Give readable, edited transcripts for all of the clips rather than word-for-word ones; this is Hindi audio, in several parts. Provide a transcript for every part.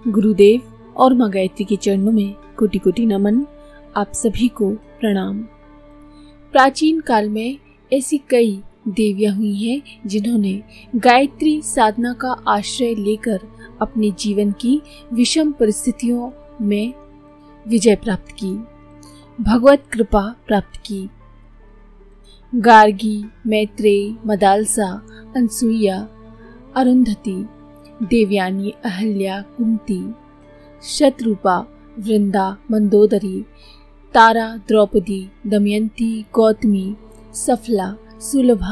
गुरुदेव और मां गायत्री के चरणों में कोटि कोटि नमन। आप सभी को प्रणाम। प्राचीन काल में ऐसी कई देवियां हुई हैं जिन्होंने गायत्री साधना का आश्रय लेकर अपने जीवन की विषम परिस्थितियों में विजय प्राप्त की, भगवत कृपा प्राप्त की। गार्गी, मैत्रेयी, मदालसा, अनसुईया, अरुंधति, देवयानी, अहल्या, कुंती, शतरूपा, वृंदा, मंदोदरी, तारा, द्रौपदी, दमयंती, गौतमी, सफला, सुलभा,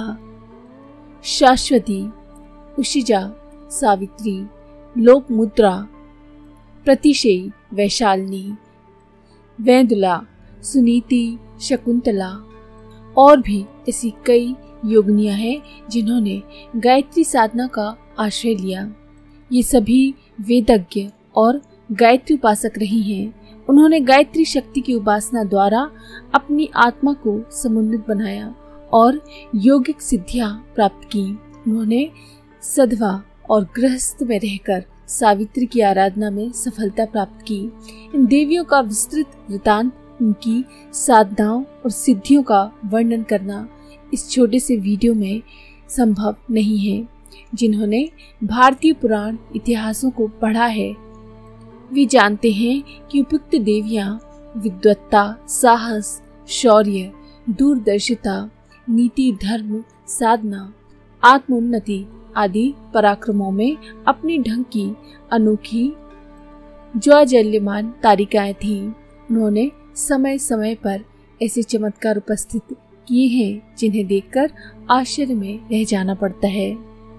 शाश्वती, उशिजा, सावित्री, लोपमुद्रा, प्रतिशेयी, वैशालिनी, वेदुला, सुनीति, शकुंतला और भी ऐसी कई योगिनियां हैं जिन्होंने गायत्री साधना का आश्रय लिया। ये सभी वेदज्ञ और गायत्री उपासक रही हैं। उन्होंने गायत्री शक्ति की उपासना द्वारा अपनी आत्मा को समुन्नत बनाया और योगिक सिद्धियां प्राप्त की। उन्होंने सधवा और गृहस्थ में रहकर सावित्री की आराधना में सफलता प्राप्त की। इन देवियों का विस्तृत वृतांत, उनकी साधनाओं और सिद्धियों का वर्णन करना इस छोटे से वीडियो में संभव नहीं है। जिन्होंने भारतीय पुराण इतिहासों को पढ़ा है वे जानते हैं कि उपयुक्त देवियां विद्वत्ता, साहस, शौर्य, दूरदर्शिता, नीति, धर्म, साधना, आत्मोन्नति आदि पराक्रमों में अपने ढंग की अनोखी ज्वाज्वल्यमान तारिकाएं थीं। उन्होंने समय समय पर ऐसे चमत्कार उपस्थित किए हैं जिन्हें देखकर आश्चर्य में रह जाना पड़ता है।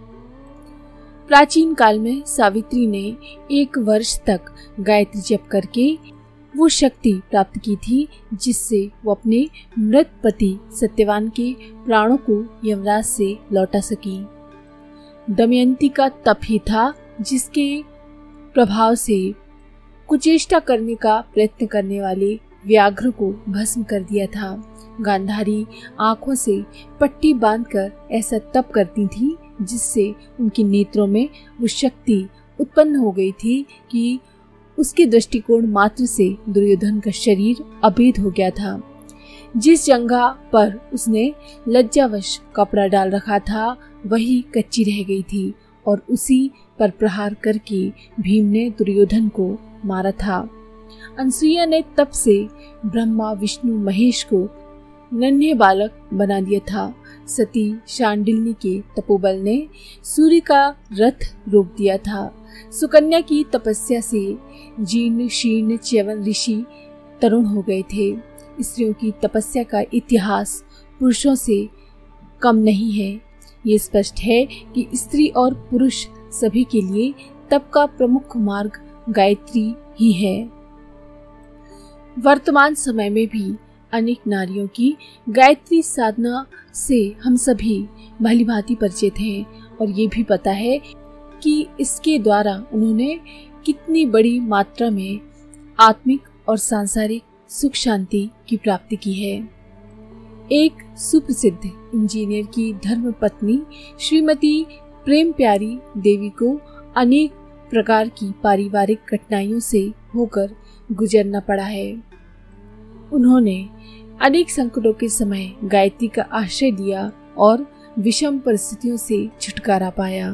प्राचीन काल में सावित्री ने 1 वर्ष तक गायत्री जप करके वो शक्ति प्राप्त की थी जिससे वो अपने मृत पति सत्यवान के प्राणों को यमराज से लौटा सकी। दमयंती का तप ही था जिसके प्रभाव से कुचेष्टा करने का प्रयत्न करने वाले व्याघ्र को भस्म कर दिया था। गांधारी आंखों से पट्टी बांधकर ऐसा तप करती थी जिससे उनके नेत्रों में वो शक्ति उत्पन्न हो गई थी कि उसके दृष्टिकोण मात्र से दुर्योधन का शरीर अभेद हो गया था। जिस जंघा पर उसने लज्जावश कपड़ा डाल रखा था वही कच्ची रह गई थी और उसी पर प्रहार करके भीम ने दुर्योधन को मारा था। अनसुईया ने तप से ब्रह्मा, विष्णु, महेश को नन्हे बालक बना दिया था। सती शांडिल्य के तपोबल ने सूर्य का रथ रोक दिया था। सुकन्या की तपस्या से जीर्ण शीर्ण च्यवन ऋषि तरुण हो गए थे। स्त्रियों की तपस्या का इतिहास पुरुषों से कम नहीं है। ये स्पष्ट है कि स्त्री और पुरुष सभी के लिए तप का प्रमुख मार्ग गायत्री ही है। वर्तमान समय में भी अनेक नारियों की गायत्री साधना से हम सभी भलीभांति परिचित हैं और ये भी पता है कि इसके द्वारा उन्होंने कितनी बड़ी मात्रा में आत्मिक और सांसारिक सुख शांति की प्राप्ति की है। एक सुप्रसिद्ध इंजीनियर की धर्म पत्नी श्रीमती प्रेम प्यारी देवी को अनेक प्रकार की पारिवारिक कठिनाइयों से होकर गुजरना पड़ा है। उन्होंने अनेक संकटों के समय गायत्री का आश्रय लिया और विषम परिस्थितियों से छुटकारा पाया।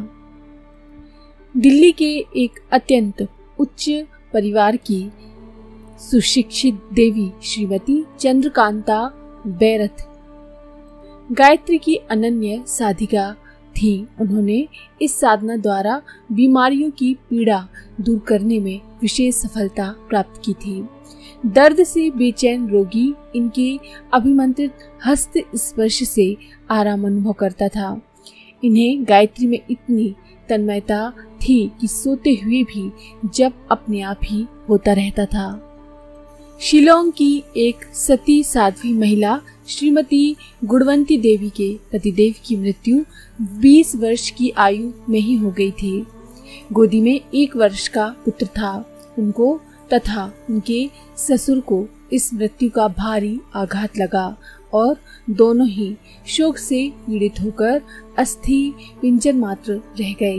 दिल्ली के एक अत्यंत उच्च परिवार की सुशिक्षित देवी श्रीमती चंद्रकांता बैरथ गायत्री की अनन्य साधिका थी। उन्होंने इस साधना द्वारा बीमारियों की पीड़ा दूर करने में विशेष सफलता प्राप्त की थी। दर्द से बेचैन रोगी इनके अभिमंत्रित हस्त स्पर्श से आराम अनुभव करता था। इन्हें गायत्री में इतनी तन्मयता थी कि सोते हुए भी जब अपने आप ही होता रहता था। शिलोंग की एक सती साध्वी महिला श्रीमती गुणवंती देवी के पतिदेव की मृत्यु 20 वर्ष की आयु में ही हो गई थी। गोदी में 1 वर्ष का पुत्र था। उनको तथा उनके ससुर को इस मृत्यु का भारी आघात लगा और दोनों ही शोक से पीड़ित होकर अस्थि पिंजर मात्र रह गए।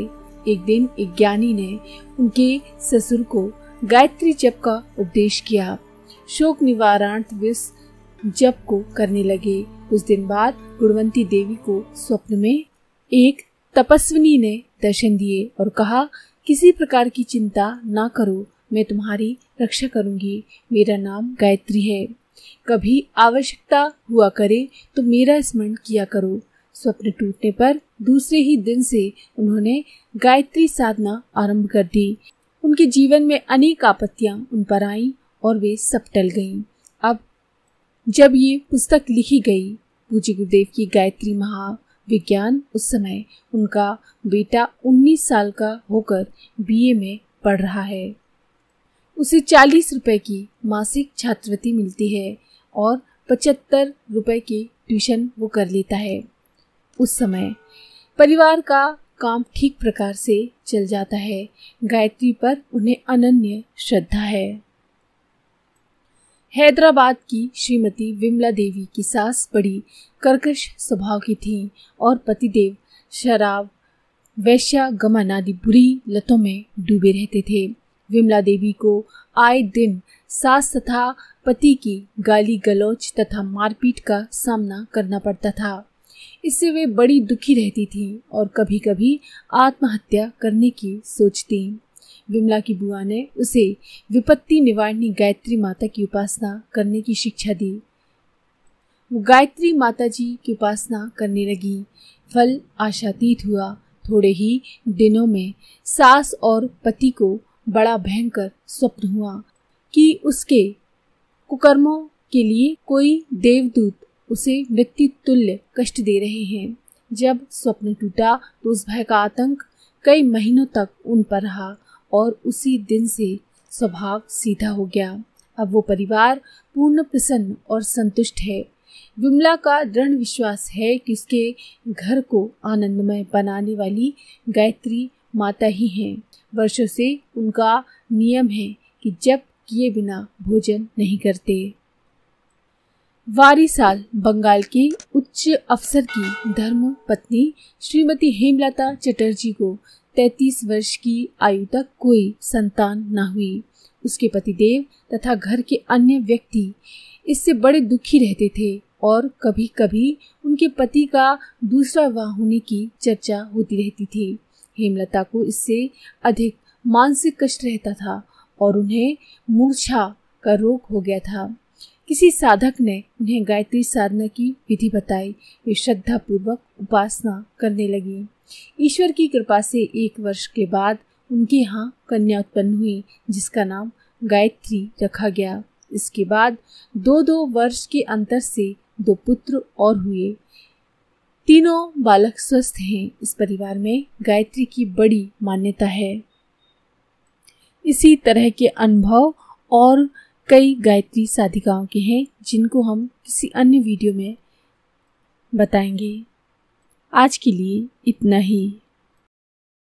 एक दिन एक ज्ञानी ने उनके ससुर को गायत्री जप का उपदेश किया। शोक निवारणार्थ वे जप को करने लगे। कुछ दिन बाद गुणवंती देवी को स्वप्न में एक तपस्विनी ने दर्शन दिए और कहा, किसी प्रकार की चिंता ना करो, मैं तुम्हारी रक्षा करूंगी। मेरा नाम गायत्री है। कभी आवश्यकता हुआ करे तो मेरा स्मरण किया करो। स्वप्न टूटने पर दूसरे ही दिन से उन्होंने गायत्री साधना आरंभ कर दी। उनके जीवन में अनेक आपत्तियां उन पर आईं और वे सब टल गईं। अब जब ये पुस्तक लिखी गई, पूज्य गुरुदेव की गायत्री महाविज्ञान, उस समय उनका बेटा 19 साल का होकर बीए में पढ़ रहा है। उसे 40 रुपए की मासिक छात्रवृत्ति मिलती है और 75 रुपए की ट्यूशन वो कर लेता है। उस समय परिवार का काम ठीक प्रकार से चल जाता है। गायत्री पर उन्हें अनन्य श्रद्धा है। हैदराबाद की श्रीमती विमला देवी की सास बड़ी कर्कश स्वभाव की थी और पतिदेव शराब, वैश्यागमन आदि बुरी लतों में डूबे रहते थे। विमला देवी को आए दिन सास तथा पति की गाली गलौज तथा मारपीट का सामना करना पड़ता था। इससे वे बड़ी दुखी रहती थी और कभी कभी आत्महत्या करने की सोचती। विमला की बुआ ने उसे विपत्ति निवारणी गायत्री माता की उपासना करने की शिक्षा दी। वो गायत्री माता जी की उपासना करने लगी। फल आशातीत हुआ। थोड़े ही दिनों में सास और पति को बड़ा भयंकर स्वप्न हुआ कि उसके कुकर्मों के लिए कोई देवदूत उसे मृत्यु तुल्य कष्ट दे रहे हैं। जब स्वप्न टूटा तो उस भय का आतंक कई महीनों तक उन पर रहा और उसी दिन से स्वभाव सीधा हो गया। अब वो परिवार पूर्ण प्रसन्न और संतुष्ट है। विमला का दृढ़ विश्वास है कि उसके घर को आनंदमय बनाने वाली गायत्री माता ही हैं। वर्षों से उनका नियम है कि जप किए बिना भोजन नहीं करते। वारी साल बंगाल के उच्च अफसर की धर्म पत्नी श्रीमती हेमलता चटर्जी को 33 वर्ष की आयु तक कोई संतान न हुई। उसके पतिदेव तथा घर के अन्य व्यक्ति इससे बड़े दुखी रहते थे और कभी कभी उनके पति का दूसरा विवाह होने की चर्चा होती रहती थी। हेमलता को इससे अधिक मानसिक कष्ट रहता था और उन्हें मूर्छा का रोग हो गया था। किसी साधक ने उन्हें गायत्री साधना की विधि बताई। वे श्रद्धा पूर्वक उपासना करने लगी। ईश्वर की कृपा से 1 वर्ष के बाद उनके यहाँ कन्या उत्पन्न हुई, जिसका नाम गायत्री रखा गया। इसके बाद 2-2 वर्ष के अंतर से 2 पुत्र और हुए। तीनों बालक स्वस्थ हैं। इस परिवार में गायत्री की बड़ी मान्यता है। इसी तरह के अनुभव और कई गायत्री साधिकाओं के हैं, जिनको हम किसी अन्य वीडियो में बताएंगे। आज के लिए इतना ही।